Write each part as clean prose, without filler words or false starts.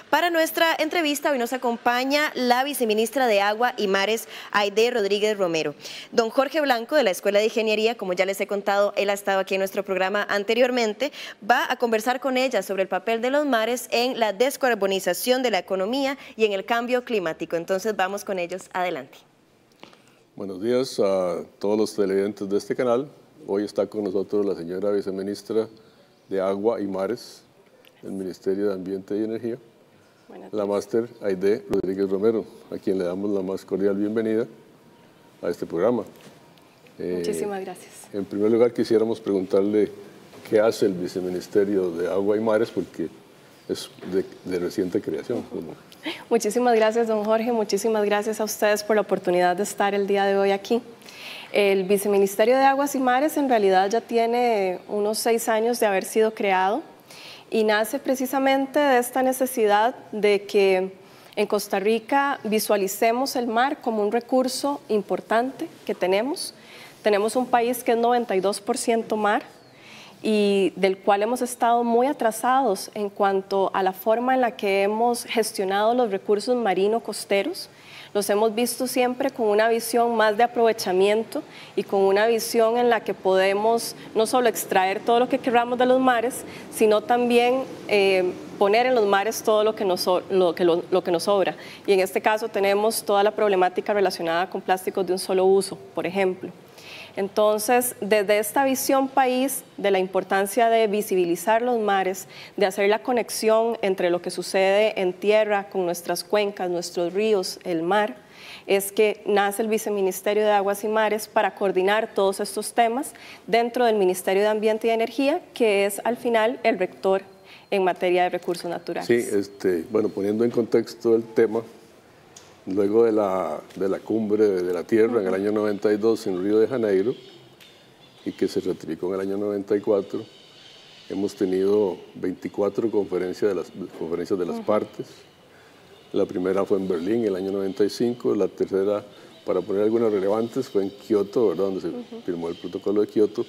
Para nuestra entrevista hoy nos acompaña la viceministra de Agua y Mares, Aide Rodríguez Romero. Don Jorge Blanco, de la Escuela de Ingeniería, como ya les he contado, él ha estado aquí en nuestro programa anteriormente, va a conversar con ella sobre el papel de los mares en la descarbonización de la economía y en el cambio climático. Entonces vamos con ellos, adelante. Buenos días a todos los televidentes de este canal. Hoy está con nosotros la señora viceministra de Agua y Mares del Ministerio de Ambiente y Energía, la máster Aide Rodríguez Romero, a quien le damos la más cordial bienvenida a este programa. Muchísimas gracias. En primer lugar, quisiéramos preguntarle qué hace el Viceministerio de Agua y Mares, porque es de reciente creación. Muchísimas gracias, don Jorge. Muchísimas gracias a ustedes por la oportunidad de estar el día de hoy aquí. El Viceministerio de Aguas y Mares en realidad ya tiene unos 6 años de haber sido creado y nace precisamente de esta necesidad de que en Costa Rica visualicemos el mar como un recurso importante que tenemos. Tenemos un país que es 92% mar y del cual hemos estado muy atrasados en cuanto a la forma en la que hemos gestionado los recursos marino-costeros. Los hemos visto siempre con una visión más de aprovechamiento y con una visión en la que podemos no solo extraer todo lo que queramos de los mares, sino también poner en los mares todo lo que nos sobra. Y en este caso tenemos toda la problemática relacionada con plásticos de un solo uso, por ejemplo. Entonces, desde esta visión país de la importancia de visibilizar los mares, de hacer la conexión entre lo que sucede en tierra con nuestras cuencas, nuestros ríos, el mar, es que nace el Viceministerio de Aguas y Mares para coordinar todos estos temas dentro del Ministerio de Ambiente y Energía, que es al final el rector en materia de recursos naturales. Sí, bueno, poniendo en contexto el tema, luego de la cumbre de la Tierra en el año 92 en Río de Janeiro y que se ratificó en el año 94, hemos tenido 24 conferencias de las partes. La primera fue en Berlín en el año 95, la tercera, para poner algunas relevantes, fue en Kioto, ¿verdad?, donde se firmó el protocolo de Kioto,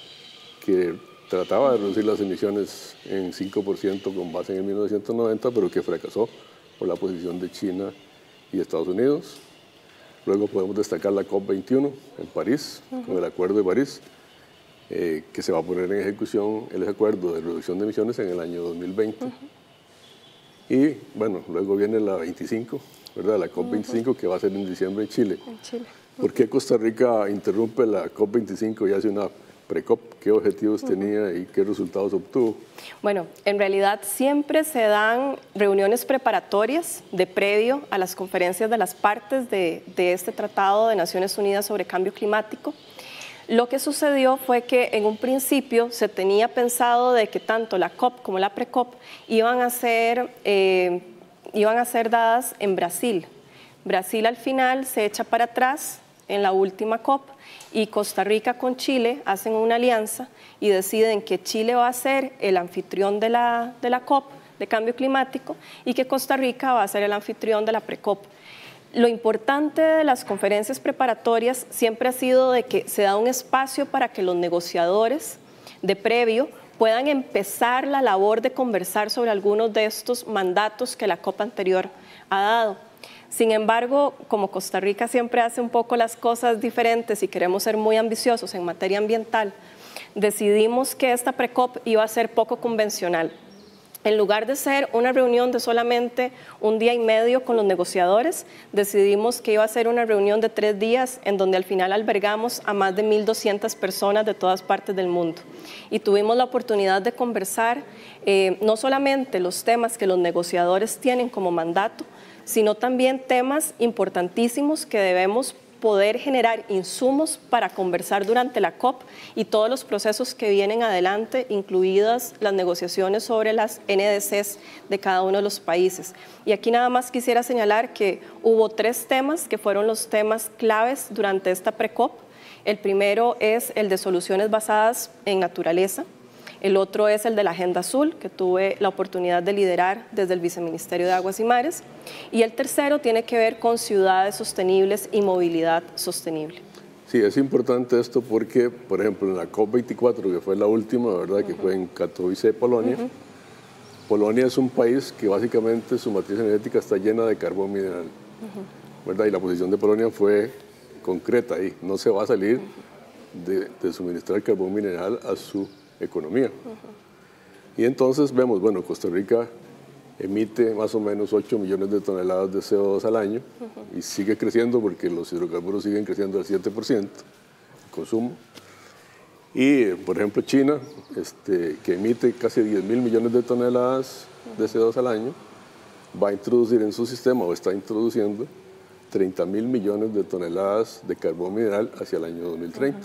que trataba de reducir las emisiones en 5% con base en el 1990, pero que fracasó por la posición de China y Estados Unidos. Luego podemos destacar la COP21 en París, con el Acuerdo de París, que se va a poner en ejecución el acuerdo de reducción de emisiones en el año 2020. Y bueno, luego viene la 25, ¿verdad? La COP25, que va a ser en diciembre en Chile. ¿Por qué Costa Rica interrumpe la COP25 y hace una pre-COP? ¿Qué objetivos tenía y qué resultados obtuvo? Bueno, en realidad siempre se dan reuniones preparatorias de previo a las conferencias de las partes de este Tratado de Naciones Unidas sobre Cambio Climático. Lo que sucedió fue que en un principio se tenía pensado de que tanto la COP como la pre-COP iban a ser dadas en Brasil. Brasil al final se echa para atrás en la última COP y Costa Rica con Chile hacen una alianza y deciden que Chile va a ser el anfitrión de la COP de cambio climático y que Costa Rica va a ser el anfitrión de la pre-COP. Lo importante de las conferencias preparatorias siempre ha sido de que se da un espacio para que los negociadores de previo puedan empezar la labor de conversar sobre algunos de estos mandatos que la COP anterior ha dado. Sin embargo, como Costa Rica siempre hace un poco las cosas diferentes y queremos ser muy ambiciosos en materia ambiental, decidimos que esta pre-COP iba a ser poco convencional. En lugar de ser una reunión de solamente 1 día y medio con los negociadores, decidimos que iba a ser una reunión de 3 días en donde al final albergamos a más de 1.200 personas de todas partes del mundo. Y tuvimos la oportunidad de conversar no solamente los temas que los negociadores tienen como mandato, sino también temas importantísimos que debemos poder generar insumos para conversar durante la COP y todos los procesos que vienen adelante, incluidas las negociaciones sobre las NDCs de cada uno de los países. Y aquí nada más quisiera señalar que hubo 3 temas que fueron los temas claves durante esta pre-COP. El primero es el de soluciones basadas en naturaleza. El otro es el de la Agenda Azul, que tuve la oportunidad de liderar desde el Viceministerio de Aguas y Mares. Y el tercero tiene que ver con ciudades sostenibles y movilidad sostenible. Sí, es importante esto porque, por ejemplo, en la COP24, que fue la última, ¿verdad?, que fue en Katowice, Polonia, Polonia es un país que básicamente su matriz energética está llena de carbón mineral, ¿verdad? Y la posición de Polonia fue concreta ahí, no se va a salir de suministrar carbón mineral a su economía. Y entonces vemos, bueno, Costa Rica emite más o menos 8 millones de toneladas de CO2 al año y sigue creciendo porque los hidrocarburos siguen creciendo al 7% el consumo. Y, por ejemplo, China, que emite casi 10.000 millones de toneladas de CO2 al año, va a introducir en su sistema, o está introduciendo, 30.000 millones de toneladas de carbón mineral hacia el año 2030.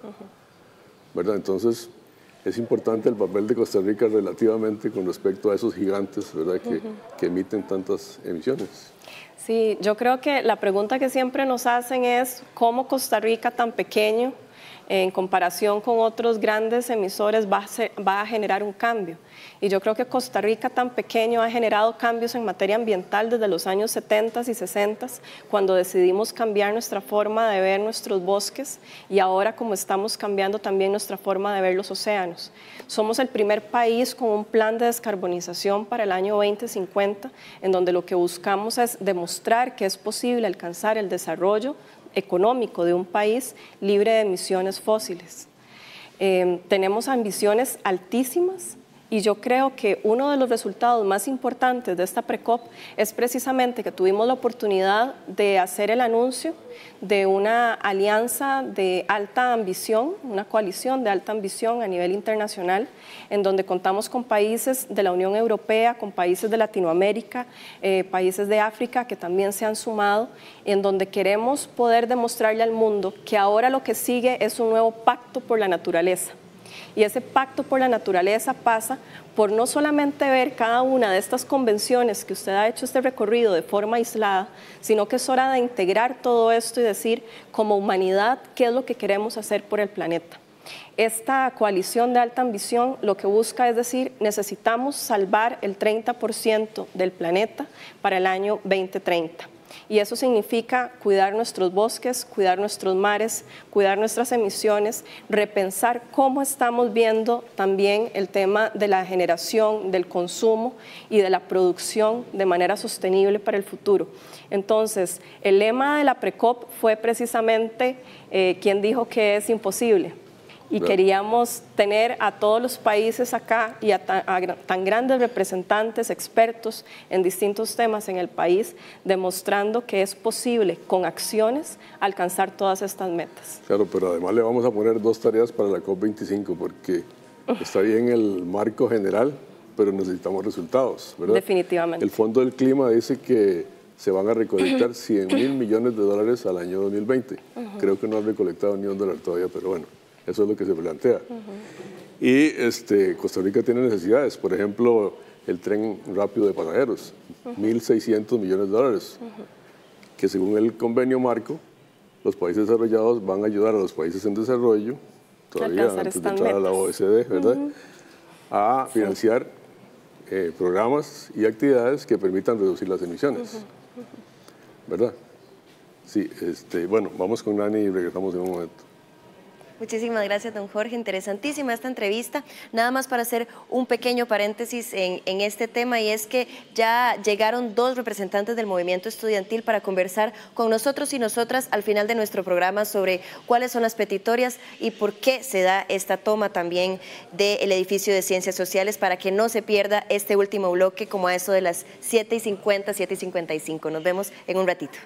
¿Verdad? Entonces, es importante el papel de Costa Rica relativamente con respecto a esos gigantes, ¿verdad? Que emiten tantas emisiones. Sí, yo creo que la pregunta que siempre nos hacen es ¿cómo Costa Rica tan pequeño en comparación con otros grandes emisores va a generar un cambio? Y yo creo que Costa Rica tan pequeño ha generado cambios en materia ambiental desde los años 70 y 60, cuando decidimos cambiar nuestra forma de ver nuestros bosques y ahora como estamos cambiando también nuestra forma de ver los océanos. Somos el primer país con un plan de descarbonización para el año 2050, en donde lo que buscamos es demostrar que es posible alcanzar el desarrollo económico de un país libre de emisiones fósiles. Tenemos ambiciones altísimas y yo creo que uno de los resultados más importantes de esta PRECOP es precisamente que tuvimos la oportunidad de hacer el anuncio de una alianza de alta ambición, una coalición de alta ambición a nivel internacional, en donde contamos con países de la Unión Europea, con países de Latinoamérica, países de África que también se han sumado, en donde queremos poder demostrarle al mundo que ahora lo que sigue es un nuevo pacto por la naturaleza. Y ese pacto por la naturaleza pasa por no solamente ver cada una de estas convenciones que usted ha hecho este recorrido de forma aislada, sino que es hora de integrar todo esto y decir, como humanidad, qué es lo que queremos hacer por el planeta. Esta coalición de alta ambición lo que busca es decir, necesitamos salvar el 30% del planeta para el año 2030. Y eso significa cuidar nuestros bosques, cuidar nuestros mares, cuidar nuestras emisiones, repensar cómo estamos viendo también el tema de la generación, del consumo y de la producción de manera sostenible para el futuro. Entonces, el lema de la PRECOP fue precisamente ¿quién dijo que es imposible? Y queríamos tener a todos los países acá y a tan grandes representantes, expertos en distintos temas en el país, demostrando que es posible con acciones alcanzar todas estas metas. Claro, pero además le vamos a poner dos tareas para la COP25 porque está bien el marco general, pero necesitamos resultados, ¿verdad? Definitivamente. El Fondo del Clima dice que se van a recolectar 100.000 millones de dólares al año 2020. Creo que no han recolectado ni $1 todavía, pero bueno. Eso es lo que se plantea. Y Costa Rica tiene necesidades, por ejemplo, el tren rápido de pasajeros, 1.600 millones de dólares, que según el convenio marco, los países desarrollados van a ayudar a los países en desarrollo, todavía antes de entrar a la OECD, ¿verdad?, a financiar programas y actividades que permitan reducir las emisiones, ¿verdad? Sí, bueno, vamos con Nani y regresamos en un momento. Muchísimas gracias, don Jorge. Interesantísima esta entrevista. Nada más para hacer un pequeño paréntesis en este tema, y es que ya llegaron dos representantes del movimiento estudiantil para conversar con nosotros y nosotras al final de nuestro programa sobre cuáles son las petitorias y por qué se da esta toma también del edificio de Ciencias Sociales, para que no se pierda este último bloque como a eso de las 7:50, 7:55. Nos vemos en un ratito.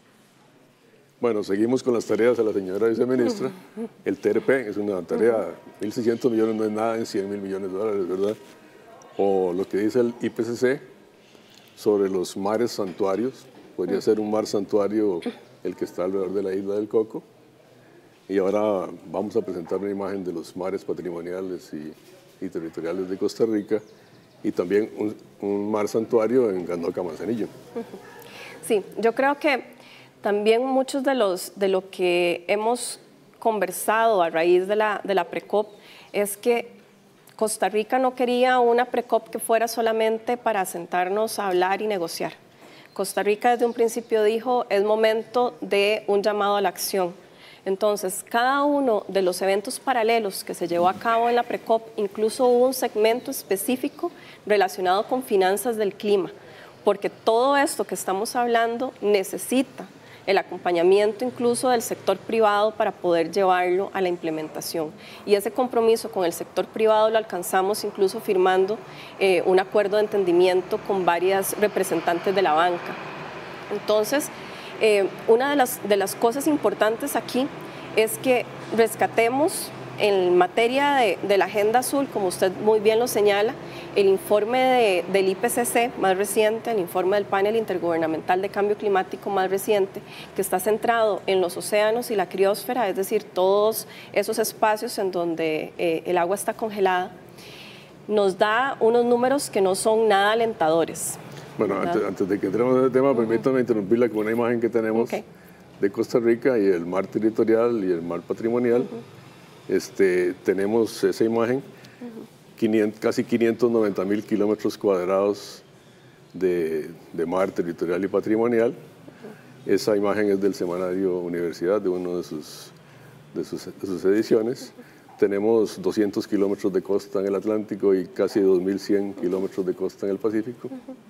Bueno, seguimos con las tareas de la señora viceministra. El TRP es una tarea, 1.600 millones no es nada en 100.000 millones de dólares, ¿verdad? O lo que dice el IPCC sobre los mares santuarios. Podría ser un mar santuario el que está alrededor de la isla del Coco. Y ahora vamos a presentar una imagen de los mares patrimoniales y territoriales de Costa Rica, y también un mar santuario en Gandoca, Manzanillo. Sí, yo creo que también muchos de lo que hemos conversado a raíz de la PRECOP es que Costa Rica no quería una PRECOP que fuera solamente para sentarnos a hablar y negociar. Costa Rica desde un principio dijo, es momento de un llamado a la acción. Entonces, cada uno de los eventos paralelos que se llevó a cabo en la Precop, incluso hubo un segmento específico relacionado con finanzas del clima, porque todo esto que estamos hablando necesita el acompañamiento incluso del sector privado para poder llevarlo a la implementación. Y ese compromiso con el sector privado lo alcanzamos incluso firmando un acuerdo de entendimiento con varias representantes de la banca. Entonces, una de las cosas importantes aquí es que rescatemos en materia de la Agenda Azul, como usted muy bien lo señala, el informe del IPCC más reciente, el informe del Panel Intergubernamental de Cambio Climático más reciente, que está centrado en los océanos y la criósfera, es decir, todos esos espacios en donde el agua está congelada, nos da unos números que no son nada alentadores. Bueno, antes de que entremos en el tema, permítame interrumpirla con una imagen que tenemos de Costa Rica y el mar territorial y el mar patrimonial. Tenemos esa imagen, casi 590.000 kilómetros cuadrados de mar territorial y patrimonial. Esa imagen es del semanario Universidad, de una de sus ediciones. Tenemos 200 kilómetros de costa en el Atlántico y casi 2.100 kilómetros de costa en el Pacífico.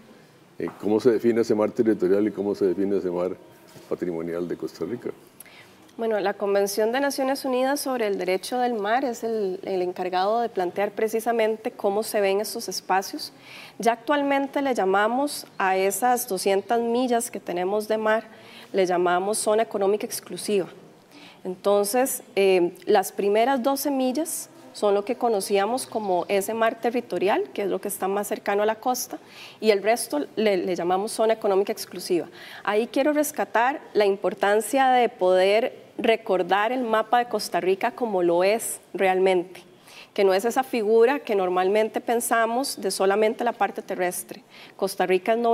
¿Cómo se define ese mar territorial y cómo se define ese mar patrimonial de Costa Rica? Bueno, la Convención de Naciones Unidas sobre el Derecho del Mar es el encargado de plantear precisamente cómo se ven estos espacios. Ya actualmente le llamamos a esas 200 millas que tenemos de mar, le llamamos zona económica exclusiva. Entonces, las primeras 12 millas son lo que conocíamos como ese mar territorial, que es lo que está más cercano a la costa, y el resto le llamamos zona económica exclusiva. Ahí quiero rescatar la importancia de poder recordar el mapa de Costa Rica como lo es realmente, que no es esa figura que normalmente pensamos de solamente la parte terrestre. Costa Rica es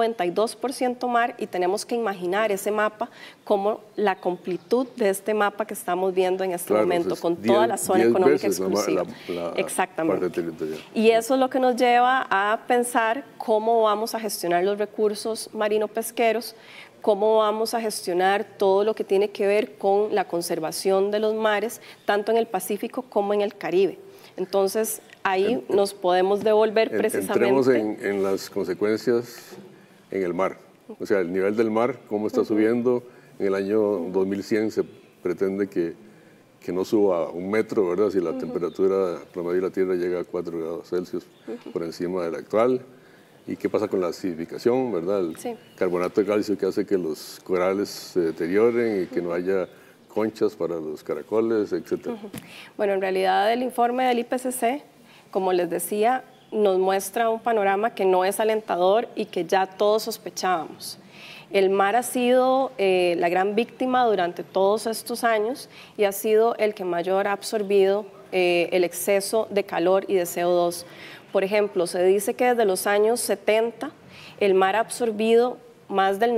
92% mar y tenemos que imaginar ese mapa como la completud de este mapa que estamos viendo en este momento, con toda la zona económica exclusiva. Exactamente. Parte territorial. Y eso es lo que nos lleva a pensar cómo vamos a gestionar los recursos marino-pesqueros, cómo vamos a gestionar todo lo que tiene que ver con la conservación de los mares, tanto en el Pacífico como en el Caribe. Entonces, ahí nos podemos devolver precisamente. Entremos en las consecuencias en el mar. O sea, el nivel del mar, cómo está subiendo. En el año 2100 se pretende que no suba 1 metro, ¿verdad? Si la temperatura promedio de la Tierra llega a 4 grados Celsius por encima de la actual. ¿Y qué pasa con la acidificación, verdad? El carbonato de calcio que hace que los corales se deterioren y que no haya conchas para los caracoles, etcétera. Bueno, en realidad el informe del IPCC, como les decía, nos muestra un panorama que no es alentador y que ya todos sospechábamos. El mar ha sido la gran víctima durante todos estos años y ha sido el que mayor ha absorbido el exceso de calor y de CO2. Por ejemplo, se dice que desde los años 70 el mar ha absorbido más del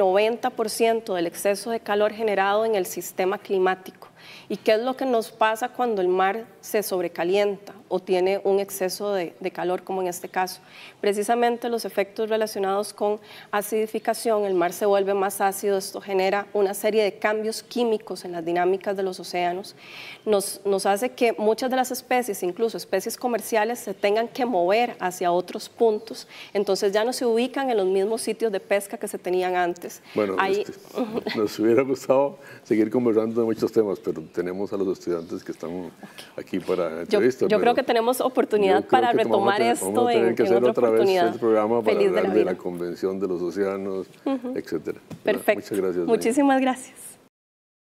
90% del exceso de calor generado en el sistema climático. ¿Y qué es lo que nos pasa cuando el mar se sobrecalienta o tiene un exceso de calor, como en este caso? Precisamente los efectos relacionados con acidificación, el mar se vuelve más ácido, esto genera una serie de cambios químicos en las dinámicas de los océanos, nos hace que muchas de las especies, incluso especies comerciales, se tengan que mover hacia otros puntos, entonces ya no se ubican en los mismos sitios de pesca que se tenían antes. Bueno, nos hubiera gustado seguir conversando de muchos temas, pero tenemos a los estudiantes que están aquí para entrevistas. Yo creo que tenemos oportunidad para retomar esto vamos a tener que hacer otra vez este programa para hablar de la Convención de los Océanos, etcétera. Perfecto. Muchas gracias. Muchísimas gracias.